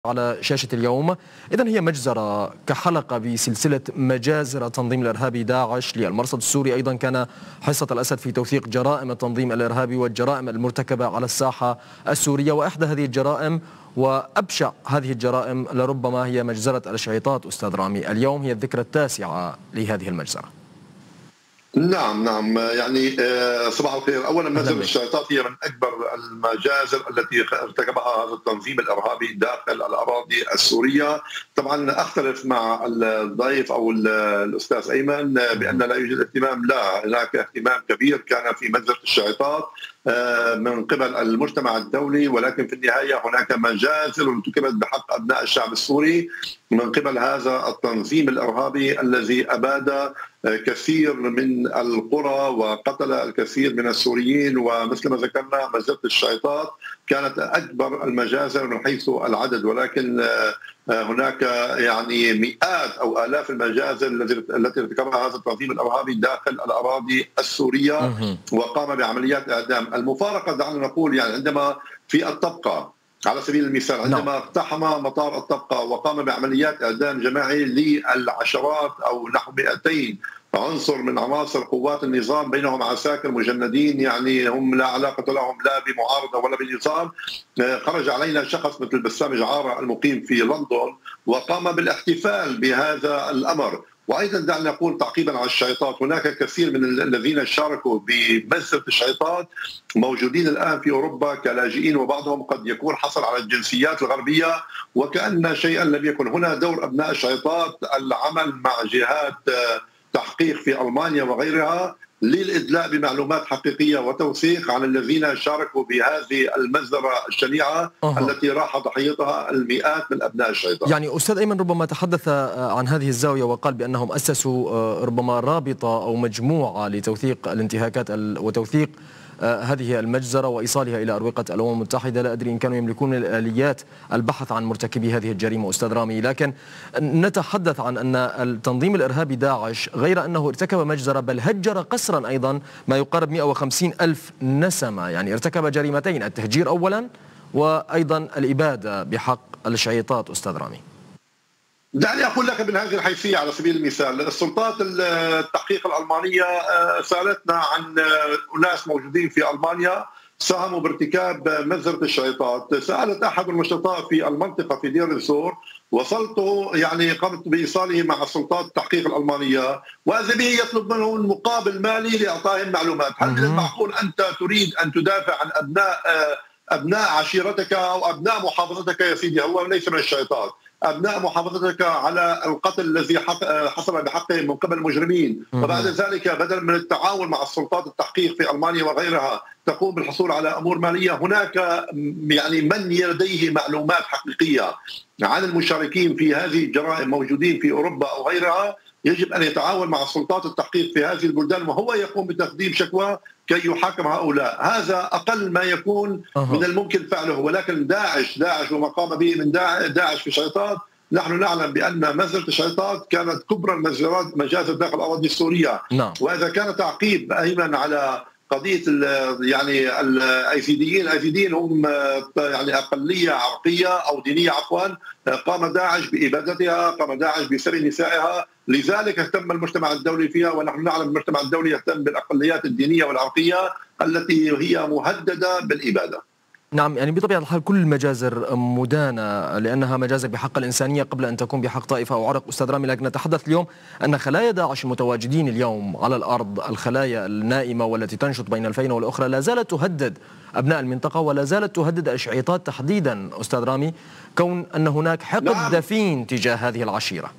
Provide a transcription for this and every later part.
على شاشة اليوم. إذن هي مجزرة كحلقة بسلسلة مجازر التنظيم الإرهابي داعش للمرصد السوري. أيضا كان حصة الأسد في توثيق جرائم التنظيم الإرهابي والجرائم المرتكبة على الساحة السورية، وإحدى هذه الجرائم وأبشع هذه الجرائم لربما هي مجزرة الشعيطات. أستاذ رامي، اليوم هي الذكرى التاسعة لهذه المجزرة. نعم يعني صباح الخير. اولا مجزرة الشعيطات هي من اكبر المجازر التي ارتكبها هذا التنظيم الارهابي داخل الاراضي السوريه. طبعا اختلف مع الضيف او الاستاذ ايمن بان لا يوجد اهتمام، لا، هناك اهتمام كبير كان في مجزرة الشعيطات من قبل المجتمع الدولي، ولكن في النهايه هناك مجازر ارتكبت بحق ابناء الشعب السوري من قبل هذا التنظيم الارهابي الذي اباد كثير من القرى وقتل الكثير من السوريين. ومثل ما ذكرنا مجزرة الشعيطات كانت اكبر المجازر من حيث العدد، ولكن هناك يعني مئات او الاف المجازر التي ارتكبها هذا التنظيم الارهابي داخل الاراضي السوريه وقام بعمليات اعدام. المفارقه دعنا نقول يعني عندما في الطبقه على سبيل المثال عندما اقتحم مطار الطبقه وقام بعمليات اعدام جماعي للعشرات او نحو 200 عنصر من عناصر قوات النظام، بينهم عساكر مجندين يعني هم لا علاقه لهم لا بمعارضه ولا بنظام. خرج علينا شخص مثل بسام جعاره المقيم في لندن وقام بالاحتفال بهذا الامر. وايضا دعنا نقول تعقيبا على الشعيطات، هناك كثير من الذين شاركوا بمجزرة الشعيطات موجودين الان في اوروبا كلاجئين، وبعضهم قد يكون حصل على الجنسيات الغربيه وكأن شيئا لم يكن. هنا دور ابناء الشعيطات العمل مع جهات تحقيق في المانيا وغيرها للإدلاء بمعلومات حقيقية وتوثيق عن الذين شاركوا بهذه المجزرة الشنيعة التي راح ضحيتها المئات من أبناء الشيطان. يعني أستاذ أيمن ربما تحدث عن هذه الزاوية وقال بأنهم أسسوا ربما رابطة أو مجموعة لتوثيق الانتهاكات وتوثيق هذه المجزرة وإيصالها إلى أروقة الأمم المتحدة. لا أدري إن كانوا يملكون الآليات البحث عن مرتكبي هذه الجريمة أستاذ رامي، لكن نتحدث عن أن التنظيم الإرهابي داعش غير أنه ارتكب مجزرة بل هجر قسرا أيضا ما يقارب 150 ألف نسمة. يعني ارتكب جريمتين، التهجير أولا وأيضا الإبادة بحق الشعيطات. أستاذ رامي، دعني أقول لك من هذه الحيثية على سبيل المثال، السلطات التحقيق الألمانية سألتنا عن أناس موجودين في ألمانيا ساهموا بارتكاب مجزرة الشعيطات. سألت أحد النشطاء في المنطقة في دير الزور، وصلت يعني قمت بإيصاله مع السلطات التحقيق الألمانية، وإذا به يطلب منهم مقابل مالي لإعطائهم معلومات. هل من المعقول أنت تريد أن تدافع عن أبناء عشيرتك أو أبناء محافظتك؟ يا سيدي هو ليس من الشعيطات، أبناء محافظتك على القتل الذي حصل بحقهم من قبل المجرمين، وبعد ذلك بدلا من التعاون مع السلطات التحقيق في ألمانيا وغيرها تقوم بالحصول على أمور مالية. هناك يعني من لديه معلومات حقيقية عن المشاركين في هذه الجرائم موجودين في أوروبا أو غيرها، يجب أن يتعاون مع السلطات التحقيق في هذه البلدان وهو يقوم بتقديم شكوى كي يحاكم هؤلاء. هذا أقل ما يكون من الممكن فعله. ولكن داعش وما قام به من داعش في الشعيطات، نحن نعلم بأن مجزرة الشعيطات كانت كبرى المجازر داخل الأراضي السورية. وإذا كان تعقيب أيمن على قضية يعني الأيزيديين هم يعني أقلية عرقية أو دينية عفوا، قام داعش بإبادتها، قام داعش بسبي نسائها، لذلك اهتم المجتمع الدولي فيها. ونحن نعلم المجتمع الدولي يهتم بالأقليات الدينية والعرقية التي هي مهددة بالإبادة. نعم، يعني بطبيعة الحال كل المجازر مدانة لأنها مجازر بحق الإنسانية قبل أن تكون بحق طائفة أو عرق أستاذ رامي. لكن نتحدث اليوم أن خلايا داعش المتواجدين اليوم على الأرض، الخلايا النائمة والتي تنشط بين الفينة والأخرى، لا زالت تهدد أبناء المنطقة ولا زالت تهدد الشعيطات تحديدا أستاذ رامي، كون أن هناك حقد دفين تجاه هذه العشيرة.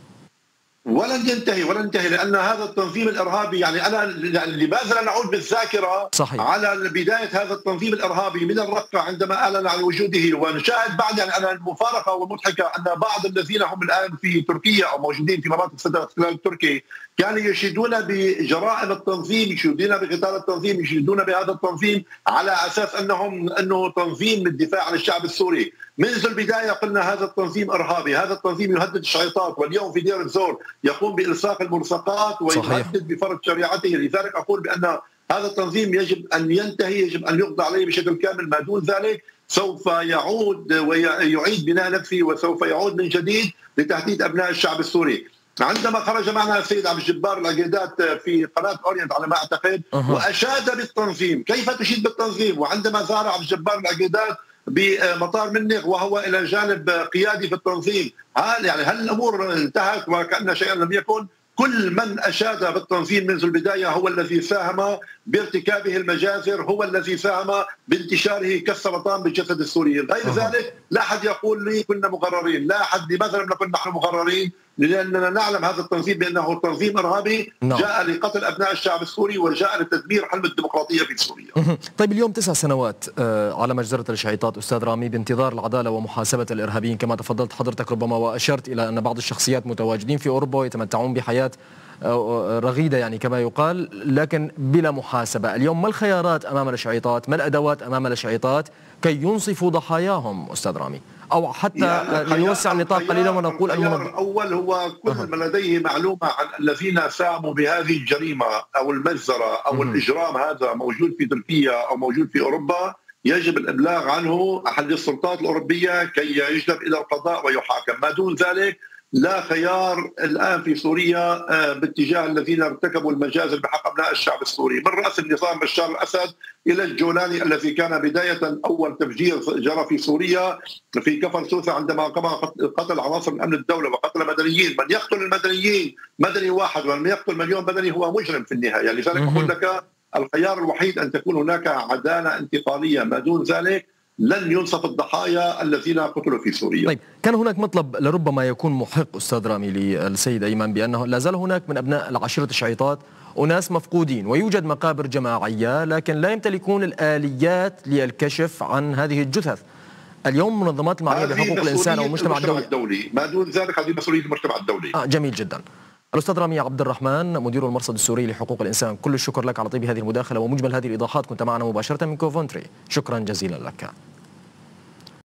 ولن ينتهي لأن هذا التنظيم الإرهابي يعني أنا لماذا لا نعود بالذاكرة على بداية هذا التنظيم الإرهابي من الرقة عندما أعلن عن وجوده. ونشاهد بعد يعني أنا المفارقة والمضحكة أن بعض الذين هم الآن في تركيا أو موجودين في مناطق صدر الاحتلال التركي كانوا يشيدون بجرائم التنظيم، يشيدون بقتال التنظيم، يشيدون بهذا التنظيم على أساس أنه تنظيم للدفاع عن الشعب السوري. منذ البداية قلنا هذا التنظيم إرهابي، هذا التنظيم يهدد الشعيطات، واليوم في دير الزور يقوم بإلصاق الملصقات ويهدد بفرض شريعته. لذلك أقول بأن هذا التنظيم يجب أن ينتهي، يجب أن يقضى عليه بشكل كامل. ما دون ذلك سوف يعود ويعيد بناء نفسه وسوف يعود من جديد لتهديد أبناء الشعب السوري. عندما خرج معنا السيد عبد الجبار العقيدات في قناة أورينت على ما أعتقد وأشاد بالتنظيم، كيف تشيد بالتنظيم وعندما ظهر عبد الجبار العقيدات بمطار منغ وهو إلى جانب قيادي في التنظيم، هل الأمور انتهت وكأن شيئا لم يكن؟ كل من أشاد بالتنظيم منذ البداية هو الذي ساهم بارتكابه المجازر، هو الذي ساهم بانتشاره كالسرطان بالجسد السوري. غير ذلك لا أحد يقول لي كنا مقررين، لا أحد لماذا لم نكن نحن مقررين؟ لأننا نعلم هذا التنظيم بأنه تنظيم إرهابي جاء لقتل أبناء الشعب السوري وجاء لتدمير حلم الديمقراطية في سوريا. طيب اليوم 9 سنوات على مجزرة الشعيطات أستاذ رامي بانتظار العدالة ومحاسبة الإرهابيين كما تفضلت حضرتك ربما وأشرت إلى أن بعض الشخصيات متواجدين في أوروبا ويتمتعون بحياة رغيدة يعني كما يقال لكن بلا محاسبة. اليوم ما الخيارات أمام الشعيطات؟ ما الأدوات أمام الشعيطات كي ينصفوا ضحاياهم أستاذ رامي؟ أو حتى نوسع النطاق قليلا ونقول الخيار الأول هو كل من لديه معلومة عن الذين ساهموا بهذه الجريمة أو المجزرة أو الإجرام هذا موجود في تركيا أو موجود في أوروبا يجب الإبلاغ عنه أحد السلطات الأوروبية كي يجلب إلى القضاء ويحاكم. ما دون ذلك لا خيار الآن في سوريا باتجاه الذين ارتكبوا المجازر بحق أبناء الشعب السوري، من رأس النظام بشار الأسد إلى الجولاني الذي كان بداية أول تفجير جرى في سوريا في كفر سوسة عندما قتل عناصر من أمن الدولة وقتل مدنيين. من يقتل المدنيين مدني واحد ومن يقتل مليون مدني هو مجرم في النهاية. لذلك أقول لك الخيار الوحيد أن تكون هناك عدالة انتقالية، ما دون ذلك لن ينصف الضحايا الذين قتلوا في سوريا. طيب كان هناك مطلب لربما يكون محق أستاذ رامي للسيد أيمن بأنه لا زال هناك من أبناء العشيرة الشعيطات وناس مفقودين ويوجد مقابر جماعية لكن لا يمتلكون الآليات للكشف عن هذه الجثث. اليوم منظمات المعنية بحقوق الإنسان أو المجتمع الدولي ما دون ذلك هذه مسؤولية المجتمع الدولي. جميل جدا. الأستاذ رامي عبد الرحمن مدير المرصد السوري لحقوق الإنسان، كل الشكر لك على طيب هذه المداخلة ومجمل هذه الإيضاحات، كنت معنا مباشرة من كوفنتري، شكرا جزيلا لك.